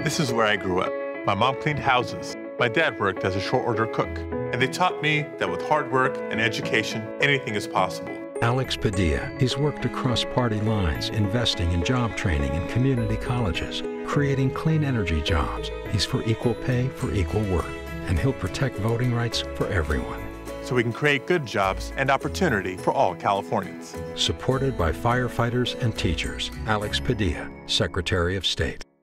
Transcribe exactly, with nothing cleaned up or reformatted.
This is where I grew up. My mom cleaned houses. My dad worked as a short order cook. And they taught me that with hard work and education, anything is possible. Alex Padilla, he's worked across party lines, investing in job training in community colleges, creating clean energy jobs. He's for equal pay for equal work, and he'll protect voting rights for everyone. So we can create good jobs and opportunity for all Californians. Supported by firefighters and teachers. Alex Padilla, Secretary of State.